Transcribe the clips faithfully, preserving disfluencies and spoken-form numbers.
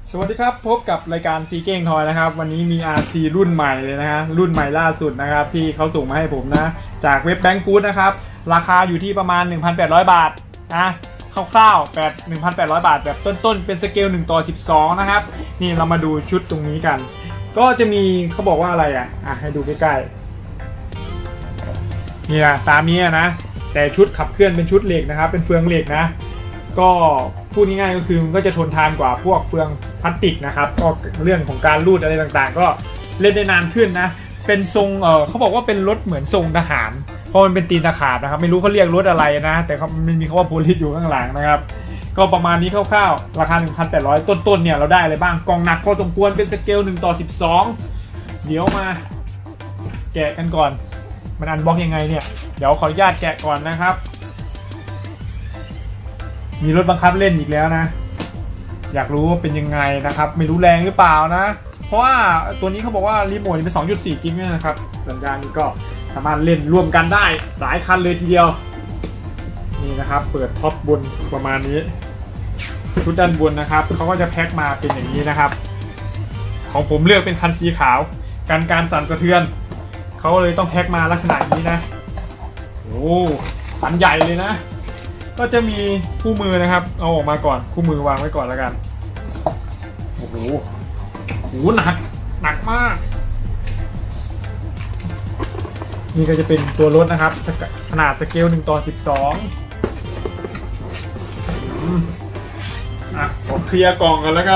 สวัสดีครับพบกับรายการซีเก้งทอยนะครับวันนี้มี อาร์ ซี รุ่นใหม่เลยนะฮะรุ่นใหม่ล่าสุดนะครับที่เขาส่งมาให้ผมนะจากเว็บแบงก์กู๊ดนะครับราคาอยู่ที่ประมาณ หนึ่งพันแปดร้อย บาทนะคร่าวๆแบบ หนึ่งพันแปดร้อย บาทแบบต้นๆเป็นสเกลหนึ่งต่อสิบสองนะครับนี่เรามาดูชุดตรงนี้กันก็จะมีเขาบอกว่าอะไรอ่ะอ่ะให้ดูใกล้ๆนี่นะตามนี้นะแต่ชุดขับเคลื่อนเป็นชุดเหล็กนะครับเป็นเฟืองเหล็กนะก็พูดง่ายๆก็คือมันก็จะทนทานกว่าพวกเฟืองพลาสติกนะครับก็เรื่องของการรูดอะไรต่างๆก็เล่นได้นานขึ้นนะเป็นทรงเออเขาบอกว่าเป็นรถเหมือนทรงทหารเพราะมันเป็นตีนตะขาบนะครับไม่รู้เขาเรียกรถอะไรนะแต่เขามันมีคำว่าโพลิสอยู่ข้างหลังนะครับก็ประมาณนี้คร่าวๆราคา หนึ่งพันแปดร้อย ต้นๆเนี่ยเราได้อะไรบ้างกล่องหนักพอสมควรเป็นสเกลหนึ่งต่อสิบสองเดี๋ยวมาแกะกันก่อนมันอันบ็อกยังไงเนี่ยเดี๋ยวขออนุญาตแกะก่อนนะครับมีรถบังคับเล่นอีกแล้วนะอยากรู้ว่าเป็นยังไงนะครับไม่รู้แรงหรือเปล่านะเพราะว่าตัวนี้เขาบอกว่ารีโมทเป็น สองจุดสี่ จริงๆนะครับสัญญาณนี้ก็สามารถเล่นร่วมกันได้หลายคันเลยทีเดียวนี่นะครับเปิดท็อปบนประมาณนี้ชุดด้านบนนะครับเขาก็จะแพ็คมาเป็นอย่างนี้นะครับของผมเลือกเป็นคันสีขาวกันการสั่นสะเทือนเขาเลยต้องแพ็คมาลักษณะนี้นะโอ้อันใหญ่เลยนะก็จะมีคู่มือนะครับเอาออกมาก่อนคู่มือวางไว้ก่อนแล้วกันโอ้โหโหหนักหนักมากนี่ก็จะเป็นตัวรถนะครับขนาดสเกลหนึ่งต่อสิบสองอ่ะผมเคลียร์กล่องกันแล้วกัน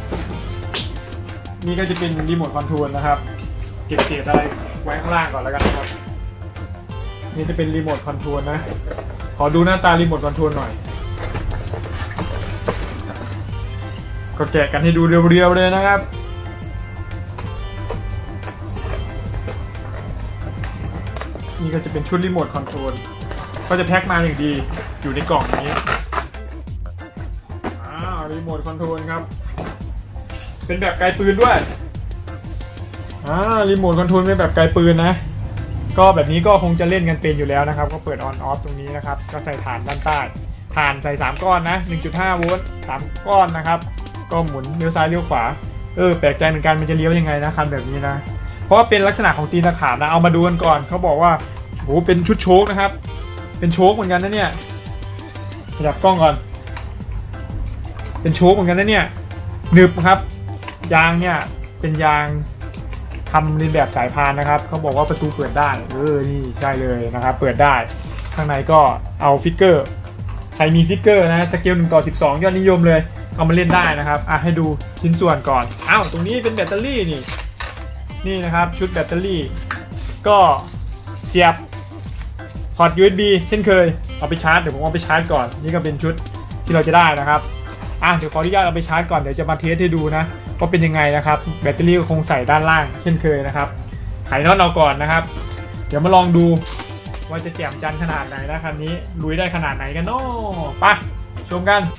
นี่ก็จะเป็นรีโมทคอนโทรลนะครับเก็บเศษอะไรไว้ข้างล่างก่อนแล้วกันนะครับนี่จะเป็นรีโมทคอนโทรลนะขอดูหน้าตารีโมทคอนโทรลหน่อยก็แกะกันให้ดูเรียวๆเลยนะครับนี่ก็จะเป็นชุดรีโมทคอนโทรลก็จะแพ็คมาอย่างดีอยู่ในกล่องนี้อ้าวรีโมทคอนโทรลครับเป็นแบบไกลปืนด้วยอ่ารีโมทคอนโทรลเป็นแบบไกลปืนนะก็แบบนี้ก็คงจะเล่นกันเป็นอยู่แล้วนะครับก็เปิดออนออฟตรงนี้นะครับก็ใส่ฐานด้านใต้ฐานใส่สามก้อนนะ หนึ่งจุดห้า โวลต์สามก้อนนะครับก็หมุนเลี้ยวซ้ายเลี้ยวขวาเออแปลกใจเหมือนกันมันจะเลี้ยวยังไงนะคันแบบนี้นะเพราะว่าเป็นลักษณะของตีนตะขาบนะเอามาดูกันก่อนเขาบอกว่าโหเป็นชุดโชคนะครับเป็นโชคเหมือนกันนะเนี่ยขยับกล้องก่อนเป็นโชคเหมือนกันนะเนี่ยหนึบครับยางเนี่ยเป็นยางทำเรียนแบบสายพานนะครับเขาบอกว่าประตูเปิดได้เออนี่ใช่เลยนะครับเปิดได้ข้างในก็เอาฟิกเกอร์ใครมีฟิกเกอร์นะสเกลหนึ่งต่อสิบสองยอดนิยมเลยเอามาเล่นได้นะครับอ่ะให้ดูชิ้นส่วนก่อนอ้าวตรงนี้เป็นแบตเตอรี่นี่นี่นะครับชุดแบตเตอรี่ก็เสียบพอร์ต ยู เอส บี เช่นเคยเอาไปชาร์จเดี๋ยวผมเอาไปชาร์จก่อนนี่ก็เป็นชุดที่เราจะได้นะครับอ่ะเดี๋ยวขออนุญาตเอาไปชาร์จก่อนเดี๋ยวจะมาเทสให้ดูนะว่าเป็นยังไงนะครับแบตเตอรี่ก็คงใส่ด้านล่างเช่นเคยนะครับไขน็อตเอาก่อนนะครับเดี๋ยวมาลองดูว่าจะแจ่มจันขนาดไหนนะคันนี้ลุยได้ขนาดไหนกันเนาะไปชมกัน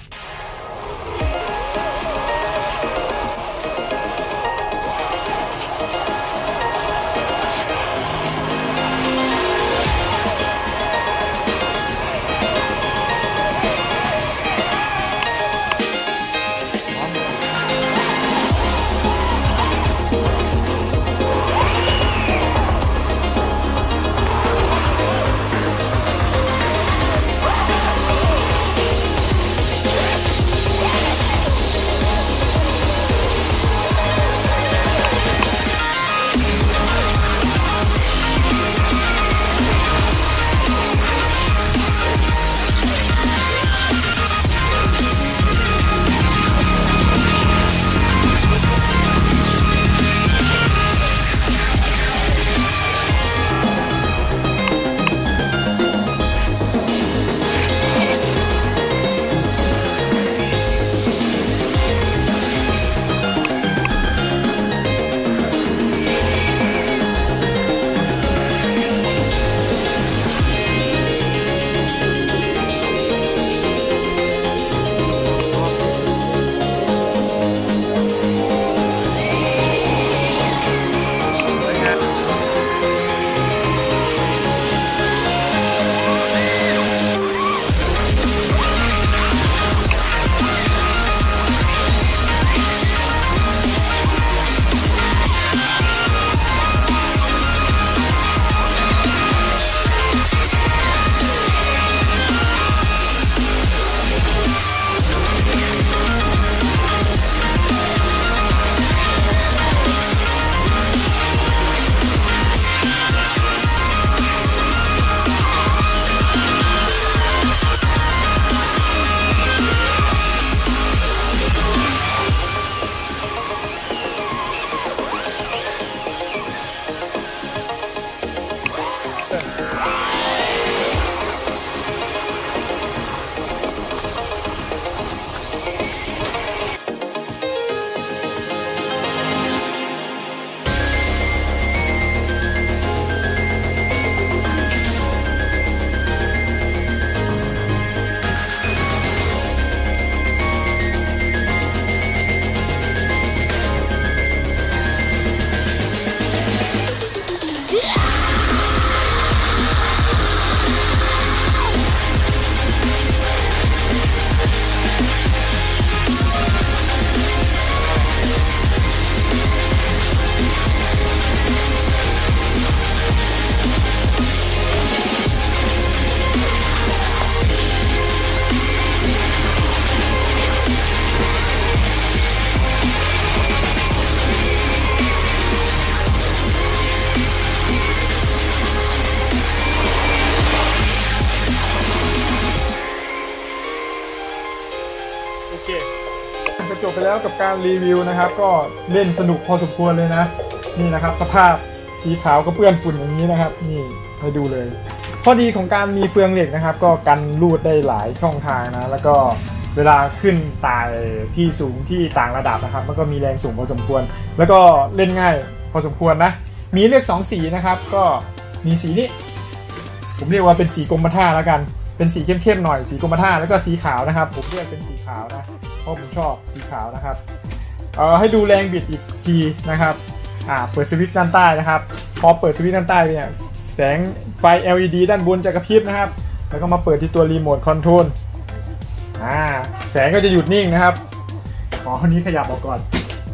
แล้วกับการรีวิวนะครับก็เล่นสนุกพอสมควรเลยนะนี่นะครับสภาพสีขาวก็เปื้อนฝุ่นอย่างนี้นะครับนี่ให้ดูเลยข้อดีของการมีเฟืองเหล็กนะครับก็กันรูดได้หลายช่องทางนะแล้วก็เวลาขึ้นไต่ที่สูงที่ต่างระดับนะครับมันก็มีแรงสูงพอสมควรแล้วก็เล่นง่ายพอสมควรนะมีเลือกสองสีนะครับก็มีสีนี้ผมเรียกว่าเป็นสีกรมท่าแล้วกันเป็นสีเข้มๆหน่อยสีกรมท่าแล้วก็สีขาวนะครับผมเลือกเป็นสีขาวนะเพราะผมชอบสีขาวนะครับเอ่อให้ดูแรงบิดอีกทีนะครับอ่าเปิดสวิตช์ด้านใต้นะครับพอเปิดสวิตช์ด้านใต้เนี่ยแสงไฟ แอล อี ดี ด้านบนจะกระพริบนะครับแล้วก็มาเปิดที่ตัวรีโมทคอนโทรลอ่าแสงก็จะหยุดนิ่งนะครับขอคนนี้ขยับออกก่อน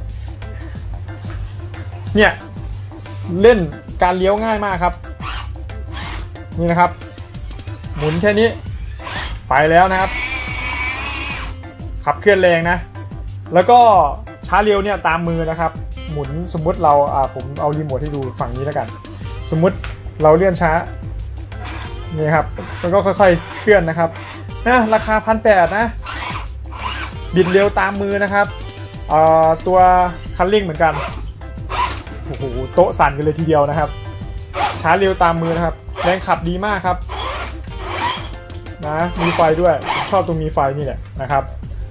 เนี่ยเล่นการเลี้ยวง่ายมากครับนี่นะครับหมุนแค่นี้ไปแล้วนะครับขับเคลื่อนแรงนะแล้วก็ช้าเร็วเนี่ยตามมือนะครับหมุนสมมุติเราอ่าผมเอารีโมทให้ดูฝั่งนี้แล้วกันสมมุติเราเลื่อนช้านี่ครับมันก็ค่อยๆเคลื่อนนะครับนะราคาพันแปดนะบิดเร็วตามมือนะครับอ่าตัวคันเร่งเหมือนกันโอ้โหโต๊ะสั่นกันเลยทีเดียวนะครับช้าเร็วตามมือนะครับแรงขับดีมากครับนะมีไฟด้วยชอบตรงมีไฟนี่แหละนะครับ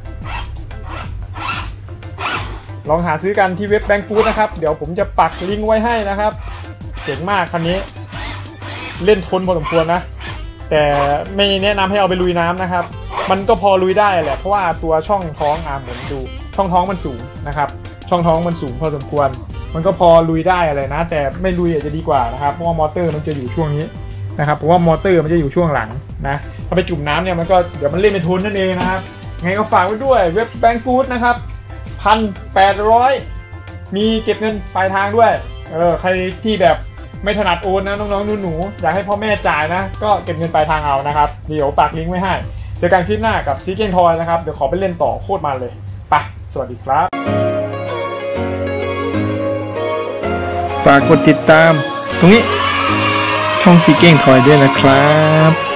ลองหาซื้อกันที่เว็บแบงก์ฟู้ดนะครับเดี๋ยวผมจะปักลิงก์ไว้ให้นะครับเจ๋งมากคันนี้เล่นทนพอสมควรนะแต่ไม่แนะนำให้เอาไปลุยน้ำนะครับมันก็พอลุยได้แหละเพราะว่าตัวช่องท้องอ่าหมุนดูช่องท้องมันสูงนะครับช่องท้องมันสูงพอสมควรมันก็พอลุยได้อะไรนะแต่ไม่ลุยอาจจะดีกว่านะครับเพราะว่ามอเตอร์มันจะอยู่ช่วงนี้นะครับเพราะว่ามอเตอร์มันจะอยู่ช่วงหลังนะถ้าไปจุ่มน้ำเนี่ยมันก็เดี๋ยวมันเล่นเป็นทุนนั่นเองนะครับไงก็ฝากไว้ด้วยเว็บแบงก์ฟู้ดนะครับพันแปดร้อยมีเก็บเงินปลายทางด้วยเออใครที่แบบไม่ถนัดโอนนะน้องๆหนูๆอยากให้พ่อแม่จ่ายนะก็เก็บเงินปลายทางเอานะครับเดี๋ยวปักลิงก์ไว้ให้เจอกันคลิปหน้ากับซีเก้งทอยนะครับเดี๋ยวขอไปเล่นต่อโคตรมันเลยไปสวัสดีครับฝากกดติดตามตรงนี้ช่องซีเก้งทอยด้วยนะครับ